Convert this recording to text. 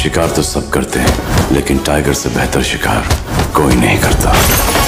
शिकार तो सब करते हैं, लेकिन टाइगर से बेहतर शिकार कोई नहीं करता।